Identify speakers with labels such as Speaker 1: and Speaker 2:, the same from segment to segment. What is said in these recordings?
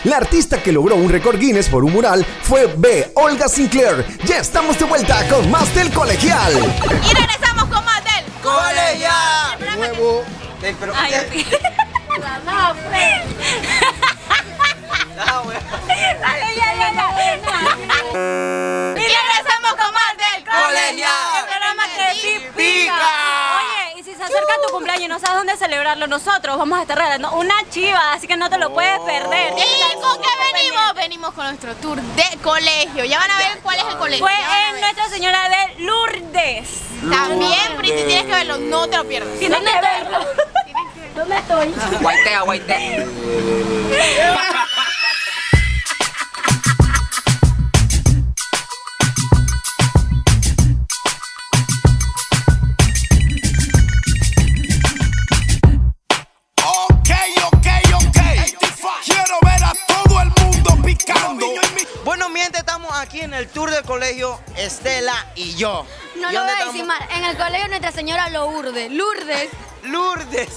Speaker 1: La artista que logró un récord Guinness por un mural fue B. Olga Sinclair. Ya estamos de vuelta con más del Colegial.
Speaker 2: Y regresamos con más del
Speaker 3: Colegial.
Speaker 4: De nuevo.
Speaker 2: Ay,
Speaker 3: No, pues.
Speaker 2: dale, ya. Y regresamos con más del
Speaker 3: Colegial.
Speaker 2: El programa que sí pica. Oye, y si se acerca tu cumpleaños y no sabes dónde celebrarlo, nosotros vamos a estar regalando una chiva, así que no te lo puedes perder.
Speaker 5: ¿Y con qué venimos? Venimos con nuestro tour de colegio. Ya van a ver cuál es el colegio.
Speaker 2: Fue
Speaker 5: Ya van a
Speaker 2: en
Speaker 5: ver.
Speaker 2: Nuestra Señora de Lourdes.
Speaker 5: También, Pretty, tienes que verlo. No te lo pierdas.
Speaker 2: Tienes que verlo.
Speaker 3: ¿Dónde estoy? Guaitea.
Speaker 6: Quiero ver a todo el mundo picando.
Speaker 3: Bueno, mi gente, estamos aquí en el tour del colegio, Estela y yo.
Speaker 7: No
Speaker 3: ¿Y
Speaker 7: lo voy
Speaker 3: dónde
Speaker 7: a decir mal. En el colegio Nuestra Señora Lourdes. Lourdes.
Speaker 3: Lourdes.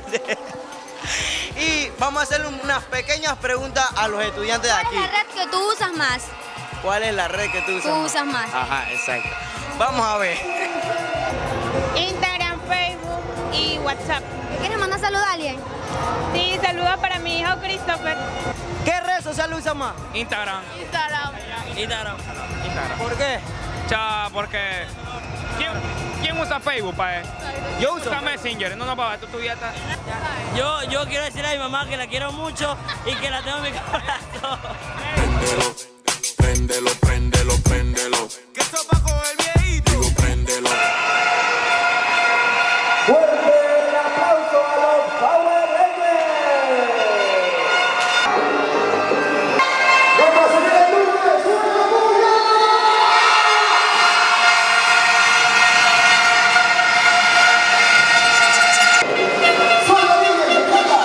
Speaker 3: Y vamos a hacerle unas pequeñas preguntas a los estudiantes de
Speaker 7: ¿Cuál
Speaker 3: aquí.
Speaker 7: es la red que tú usas más?
Speaker 3: ¿Cuál es la red que tú usas?
Speaker 7: Tú usas más.
Speaker 3: Ajá, exacto. Vamos a ver.
Speaker 5: Instagram, Facebook y WhatsApp.
Speaker 7: ¿Quieres mandar saludos a alguien?
Speaker 5: Sí, saludos para mi hijo Christopher.
Speaker 3: ¿Qué red social usa más?
Speaker 8: Instagram.
Speaker 3: ¿Por qué?
Speaker 8: Porque ¿quién usa Facebook, pa?
Speaker 3: Yo uso
Speaker 8: Messenger, no, papá, tú ya estás.
Speaker 9: Yo quiero decirle a mi mamá que la quiero mucho y que la tengo en mi corazón.
Speaker 6: Préndelo. Que esto pa' coger viejito. Digo, préndelo.
Speaker 4: Fuerte el aplauso a los Power Rangers. Nuestra Señora de Lourdes, una bulla. Solo niños, me encanta.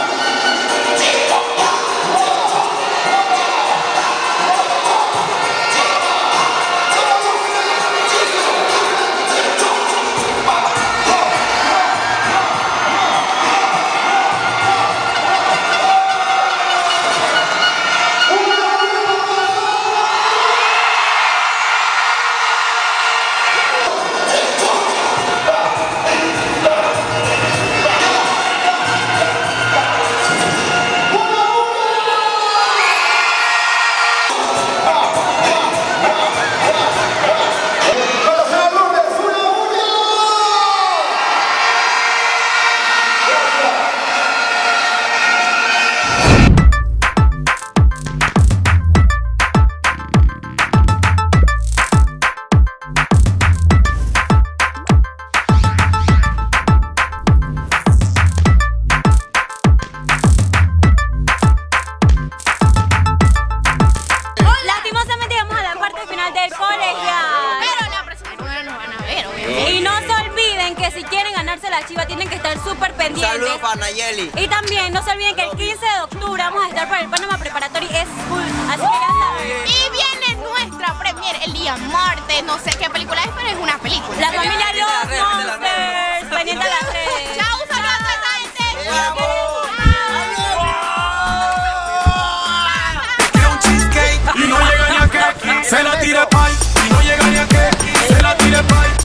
Speaker 2: Lastimosamente llegamos a la parte final del Colegial.
Speaker 5: Pero la próxima semana nos van a ver, obviamente.
Speaker 2: Y no se olviden que si quieren ganarse la chiva tienen que estar súper pendientes.
Speaker 3: Saludos para Nayeli.
Speaker 2: Y también no se olviden que el 15 de octubre vamos a estar por el Panama Preparatory School. Así que ya saben.
Speaker 5: Y viene nuestra premier el día martes. No sé qué película es, pero es una película.
Speaker 2: La familia Los Monsters.